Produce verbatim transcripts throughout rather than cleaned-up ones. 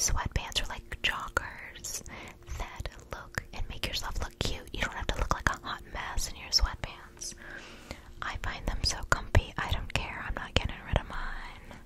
sweatpants or like joggers that look and make yourself look cute. You don't have to look like a hot mess in your sweatpants. I find them so comfy. I don't care. I'm not getting rid of mine.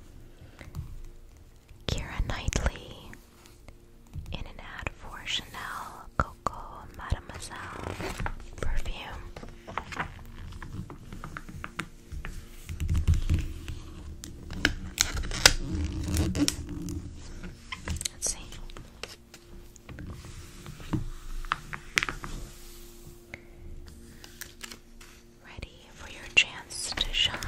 Keira Knightley in an ad for Chanel Coco Mademoiselle perfume. Let's see. Ready for your chance to shine.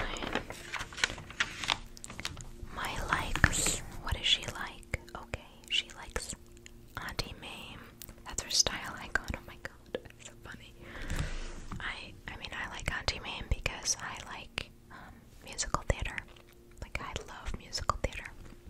My likes. What is she like? Okay, she likes Auntie Mame. That's her style icon. Oh my god, so funny. I I mean I like Auntie Mame because I like um, musical theater. Like I love musical theater.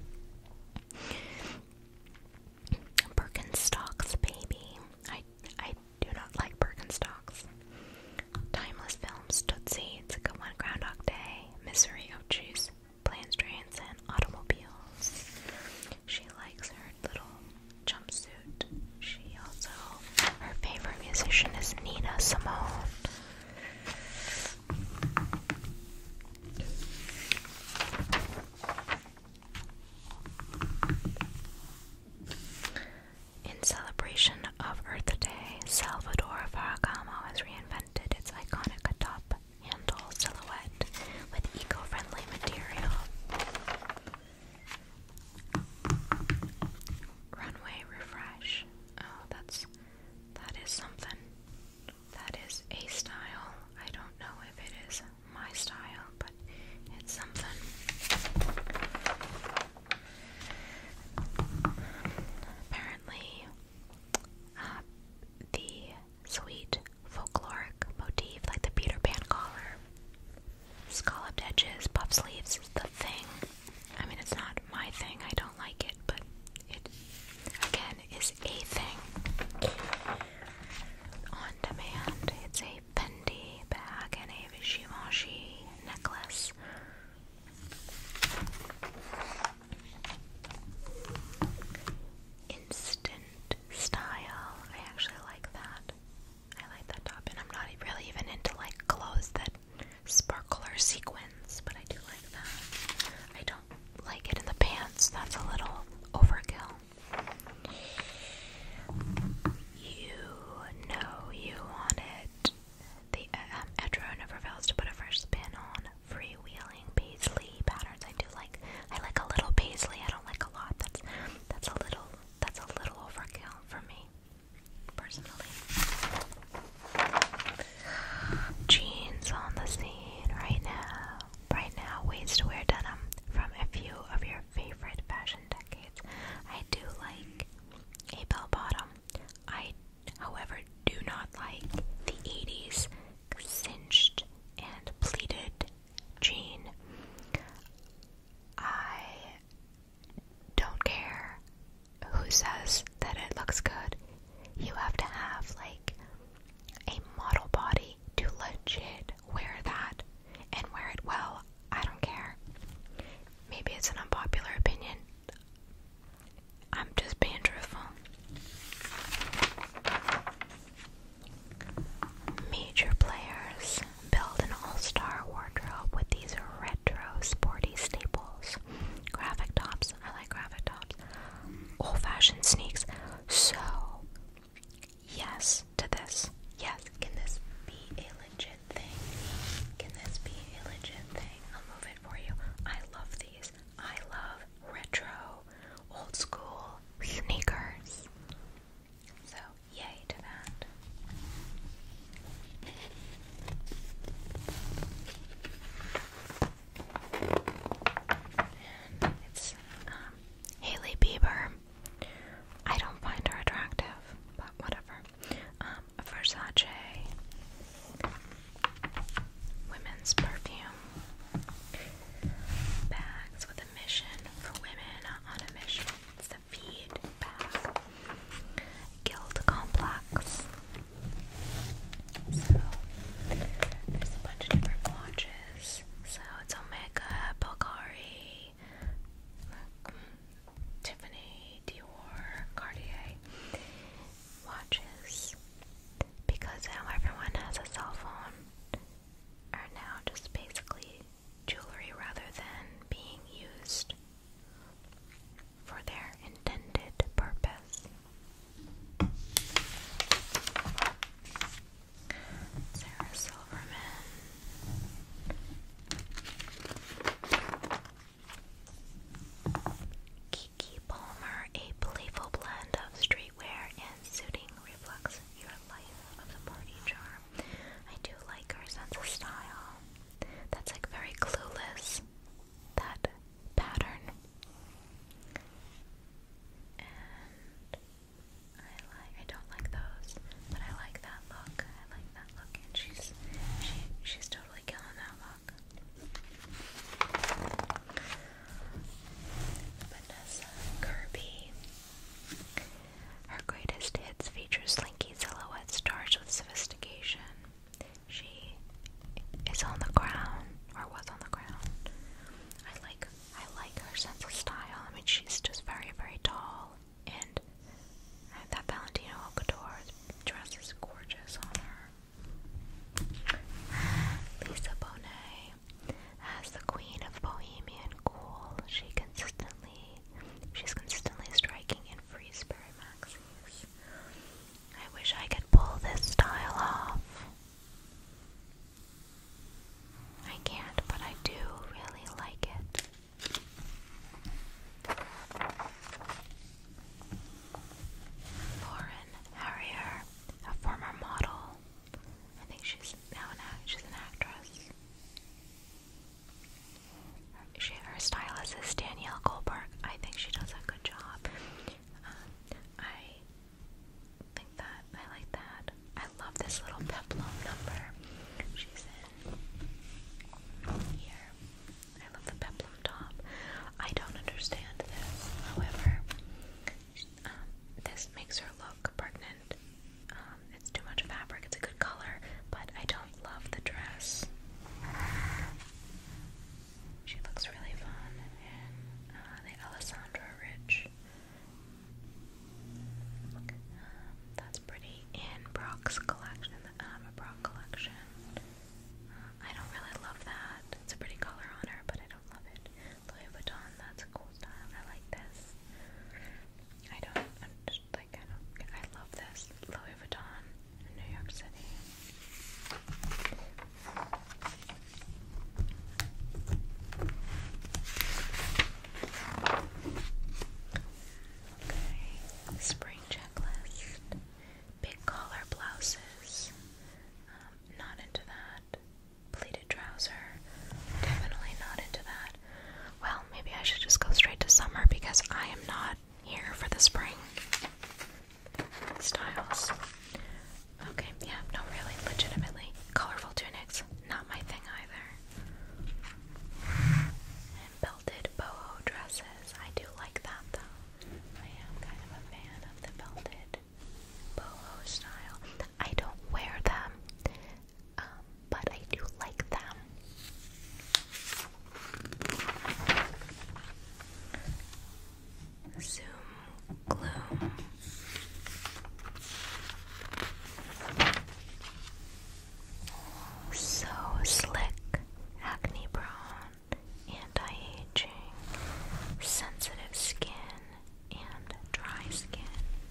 Birkenstocks, baby. I I do not like Birkenstocks. Timeless Films, Tootsie, it's a good one. Groundhog Day, Misery, oh jeez, Planes, Trains, and Automobiles. She likes her little jumpsuit. She also, her favorite musician is Nina Simone. In celebration of Earth Day, Salvador Ferragamo has reinvented its iconic top handle silhouette with eco-friendly material. Runway refresh. Oh, that's that is something. That is a style. I don't know if it is my style, but it's something. Apparently, uh, the sweet folkloric motif, like the Peter Pan collar, scalloped edges, puff sleeves, is the thing. I mean, it's not my thing. I don't like it, but it, again, is a thing. On demand, it's a Fendi bag and a Givenchy necklace. Instant style. I actually like that. I like that top, and I'm not really even into like clothes that sparkle or sequins, but I do like that. I don't like it in the pants. That's a little overkill. You know you want it. The um, Edro never fails to put a fresh spin on freewheeling paisley patterns. I do like. I like a little paisley. I don't like a lot. That's that's a little. That's a little overkill for me, personally. Jeans on the scene right now. Right now, ways to wear denim from a few of your favorite fashion decades. I do like a bell bottom. I, however, do not like the eighties cinched and pleated jean. I don't care who says that it looks good. You have to have like a model body to legit wear that and wear it well. I don't care. Maybe it's an unpopular opinion. I'm just being truthful. Major players build an all-star wardrobe with these retro sporty staples. Graphic tops. I like graphic tops. Old-fashioned sneaks. gloom. So slick, acne prone, anti-aging, sensitive skin, and dry skin.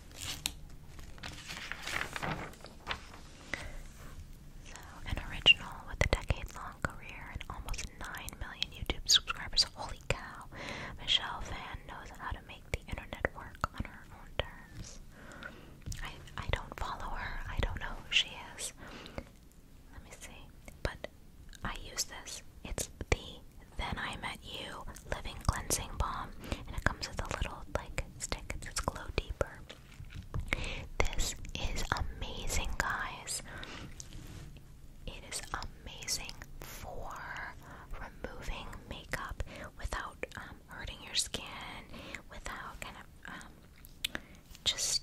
So, an original with a decade-long career and almost nine million YouTube subscribers. Holy cow! Michelle Van knows how to make the internet work on her own terms. I I don't follow her. I don't know who she is. Let me see. But I use this. It's the Then I Met You Living Cleansing Balm, and it comes with a little like stick. It says Glow Deeper. This is amazing, guys. It is amazing for removing makeup without um, hurting your skin, without kind of um, just